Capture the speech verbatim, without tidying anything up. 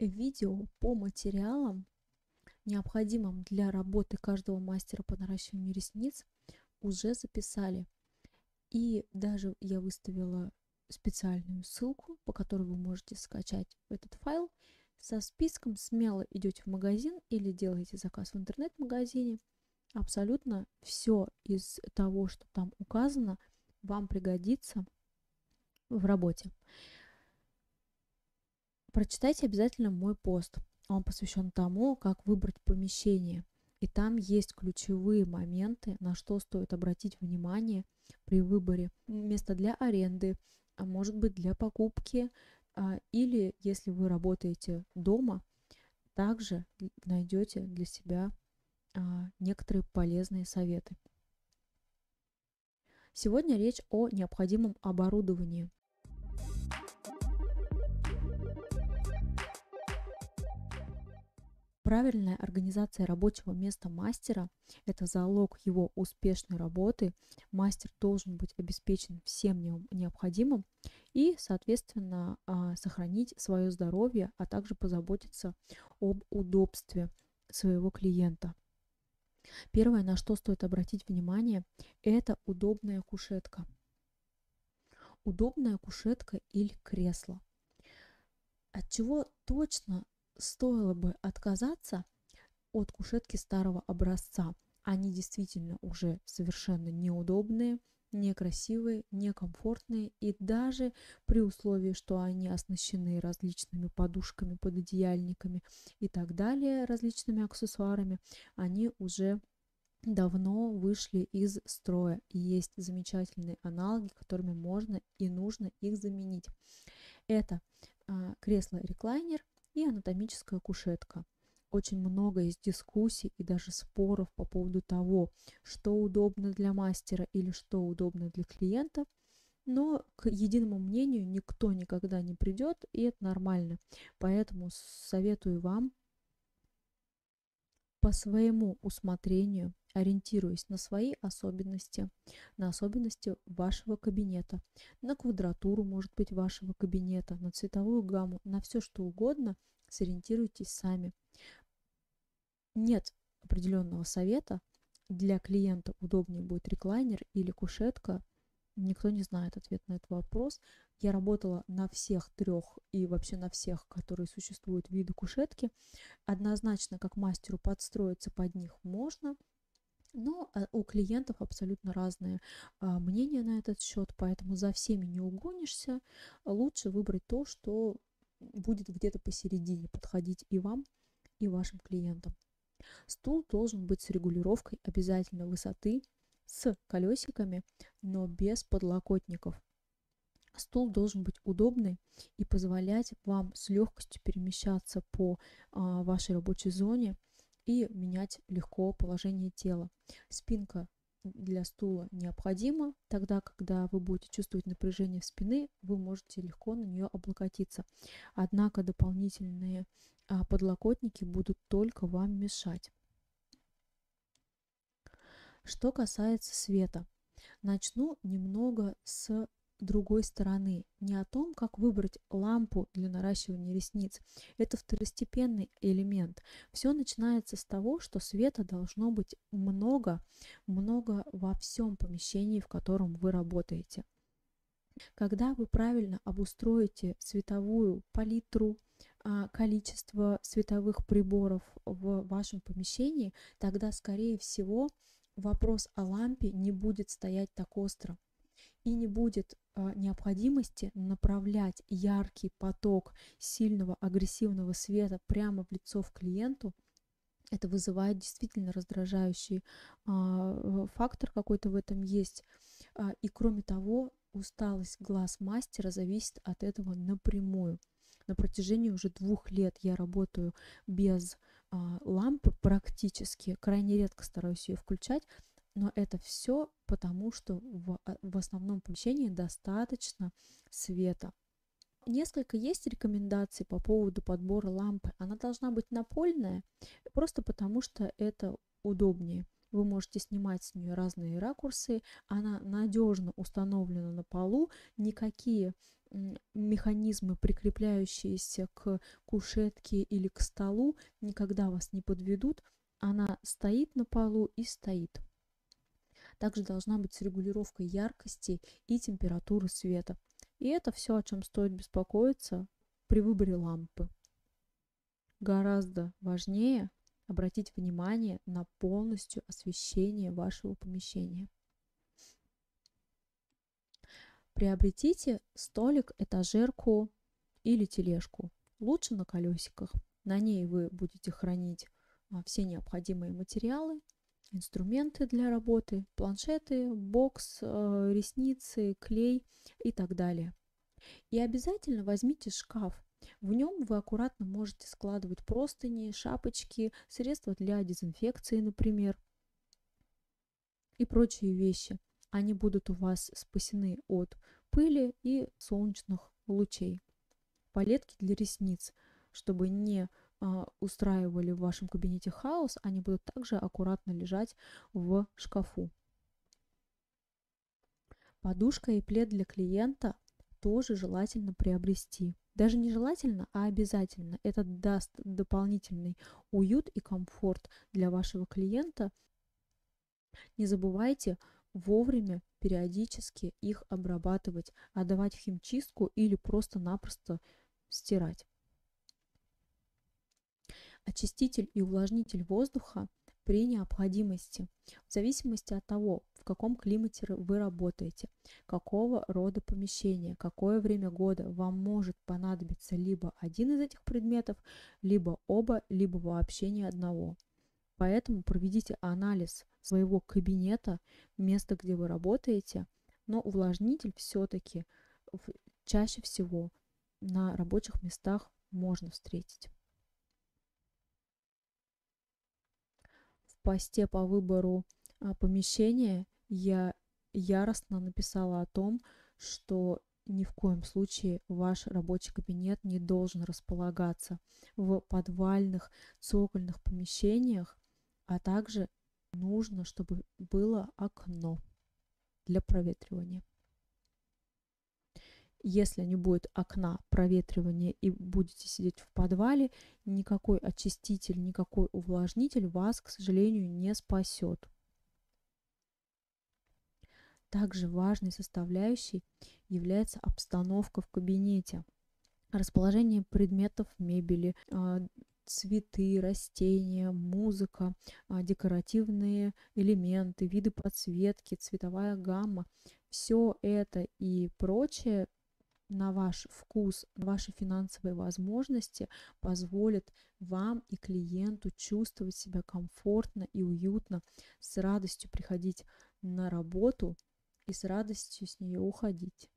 видео по материалам, необходимым для работы каждого мастера по наращиванию ресниц, уже записали. И даже я выставила специальную ссылку, по которой вы можете скачать этот файл. Со списком смело идете в магазин или делаете заказ в интернет-магазине. Абсолютно все из того, что там указано, вам пригодится в работе. Прочитайте обязательно мой пост. Он посвящен тому, как выбрать помещение. И там есть ключевые моменты, на что стоит обратить внимание при выборе места для аренды, а может быть для покупки, а, или если вы работаете дома, также найдете для себя а, некоторые полезные советы. Сегодня речь о необходимом оборудовании. Правильная организация рабочего места мастера – это залог его успешной работы. Мастер должен быть обеспечен всем необходимым и, соответственно, сохранить свое здоровье, а также позаботиться об удобстве своего клиента. Первое, на что стоит обратить внимание, это удобная кушетка. Удобная кушетка или кресло. От чего точно стоило бы отказаться от кушетки старого образца. Они действительно уже совершенно неудобные, некрасивые, некомфортные, и даже при условии, что они оснащены различными подушками, пододеяльниками и так далее, различными аксессуарами, они уже давно вышли из строя. И есть замечательные аналоги, которыми можно и нужно их заменить. Это а, кресло-реклайнер и анатомическая кушетка. Очень много есть дискуссий и даже споров по поводу того, что удобно для мастера или что удобно для клиента, но к единому мнению никто никогда не придет, и это нормально. Поэтому советую вам по своему усмотрению, ориентируясь на свои особенности, на особенности вашего кабинета, на квадратуру, может быть, вашего кабинета, на цветовую гамму, на все что угодно, сориентируйтесь сами. Нет определенного совета. Для клиента удобнее будет реклайнер или кушетка. Никто не знает ответ на этот вопрос. Я работала на всех трех и вообще на всех, которые существуют, виды кушетки. Однозначно, как мастеру подстроиться под них можно, но у клиентов абсолютно разные а, мнения на этот счет, поэтому за всеми не угонишься. Лучше выбрать то, что будет где-то посередине подходить и вам, и вашим клиентам. Стул должен быть с регулировкой обязательно высоты, с колесиками, но без подлокотников. Стул должен быть удобный и позволять вам с легкостью перемещаться по а, вашей рабочей зоне и менять легко положение тела. Спинка для стула необходима. Тогда, когда вы будете чувствовать напряжение в спины, вы можете легко на нее облокотиться. Однако дополнительные а, подлокотники будут только вам мешать. Что касается света, начну немного с другой стороны. Не о том, как выбрать лампу для наращивания ресниц. Это второстепенный элемент. Все начинается с того, что света должно быть много, много во всем помещении, в котором вы работаете. Когда вы правильно обустроите световую палитру, количество световых приборов в вашем помещении, тогда, скорее всего, вопрос о лампе не будет стоять так остро. И не будет а, необходимости направлять яркий поток сильного агрессивного света прямо в лицо в клиенту. Это вызывает действительно раздражающий а, фактор какой-то в этом есть. А, и кроме того, усталость глаз мастера зависит от этого напрямую. На протяжении уже двух лет я работаю без а, лампы практически, крайне редко стараюсь ее включать, но это все потому, что в, в основном помещении достаточно света. Несколько есть рекомендаций по поводу подбора лампы. Она должна быть напольная, просто потому что это удобнее. Вы можете снимать с нее разные ракурсы. Она надежно установлена на полу. Никакие механизмы, прикрепляющиеся к кушетке или к столу, никогда вас не подведут. Она стоит на полу и стоит. Также должна быть с регулировкой яркости и температуры света. И это все, о чем стоит беспокоиться при выборе лампы. Гораздо важнее обратить внимание на полностью освещение вашего помещения. Приобретите столик, этажерку или тележку, лучше на колесиках. На ней вы будете хранить все необходимые материалы, инструменты для работы, планшеты, бокс, ресницы, клей и так далее. И обязательно возьмите шкаф. В нем вы аккуратно можете складывать простыни, шапочки, средства для дезинфекции, например, и прочие вещи. Они будут у вас спасены от пыли и солнечных лучей. Палетки для ресниц, чтобы не а, устраивали в вашем кабинете хаос, они будут также аккуратно лежать в шкафу. Подушка и плед для клиента тоже желательно приобрести. Даже не желательно, а обязательно. Это даст дополнительный уют и комфорт для вашего клиента. Не забывайте вовремя, периодически их обрабатывать, отдавать в химчистку или просто-напросто стирать. Очиститель и увлажнитель воздуха при необходимости, в зависимости от того, в каком климате вы работаете, какого рода помещение, какое время года вам может понадобиться либо один из этих предметов, либо оба, либо вообще ни одного. Поэтому проведите анализ своего кабинета, места, где вы работаете, но увлажнитель все-таки чаще всего на рабочих местах можно встретить. В посте по выбору а, помещения я яростно написала о том, что ни в коем случае ваш рабочий кабинет не должен располагаться в подвальных, цокольных помещениях, а также нужно, чтобы было окно для проветривания. Если не будет окна проветривания и будете сидеть в подвале, никакой очиститель, никакой увлажнитель вас, к сожалению, не спасет. Также важной составляющей является обстановка в кабинете. Расположение предметов мебели, цветы, растения, музыка, декоративные элементы, виды подсветки, цветовая гамма. Все это и прочее на ваш вкус, на ваши финансовые возможности позволит вам и клиенту чувствовать себя комфортно и уютно, с радостью приходить на работу и с радостью с нее уходить.